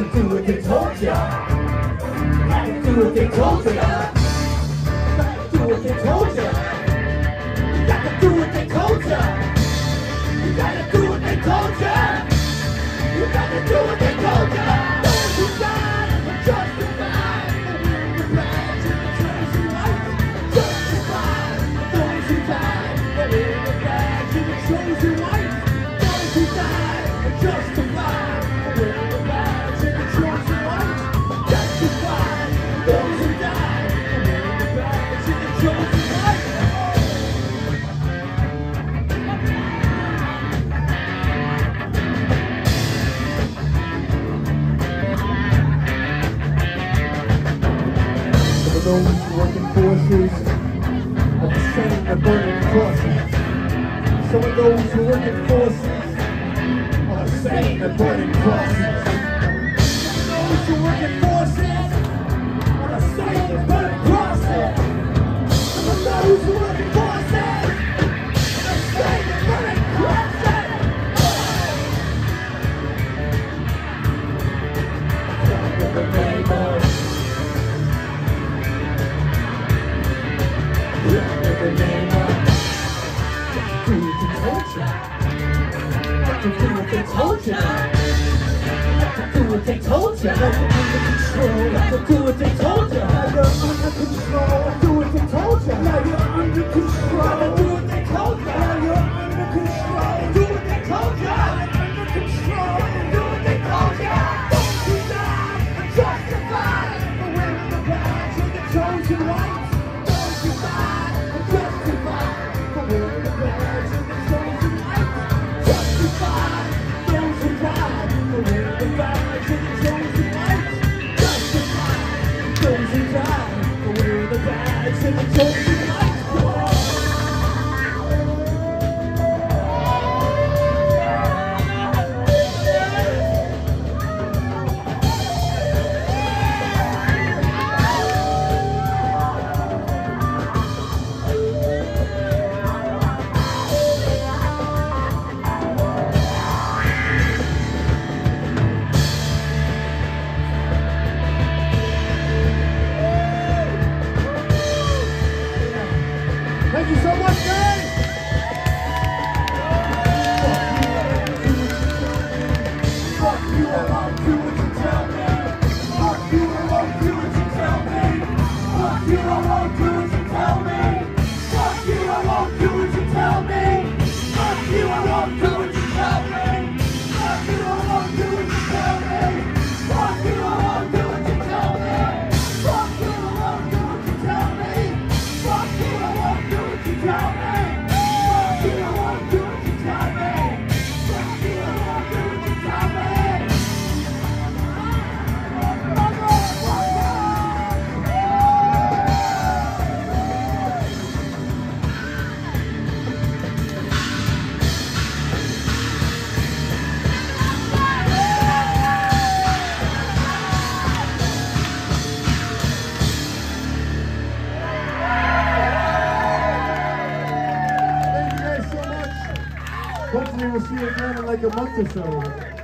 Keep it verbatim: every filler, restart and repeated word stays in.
to do what they told ya. Had to do what they told ya. Got to do what they told ya. You got to do what they told ya. You got to do what they told ya. You got to do what they told ya. Those who died are justified. The badge and the chosen light. Justified. Those who died are in the badge and the chosen light. Those who died are justified. We're the badge and the chosen light. Justified. Those who died are in the badge and the chosen light. Those who work in forces are the same that burning crosses. Some of those who work in forces are the same that burning crosses. Some of those who work in forces are the same that burning crosses. Some of those who work in forces are the same that burning crosses. In the name of in the name of do what they told ya. Have to do what they told ya. Have to do what they told ya. Now you're under control. Have to do what they told ya. Now you're under control. Do what they told ya. Now you're under control. Do what they told ya. Now you're under control. Do what they told ya. Under control. Do what they told ya. Those who died are justified for wearing the badge of the chosen ones. Thank you so much, guys! Fuck you, I won't do what you tell me. Fuck you, I won't do what you tell me. Fuck you, I won't do what you tell me. Fuck you, I won't do what you tell me. Fuck you, I won't do what you tell me. Fuck you, I won't do what you tell me. Fuck you, I won't do what you tell me. Fuck you, I won't do what you tell me. Fuck you, I won't do what you tell me. Fuck you, I won't do what you tell me. Fuck you, I won't do what you tell me. Hopefully we'll see you again in like a month or so.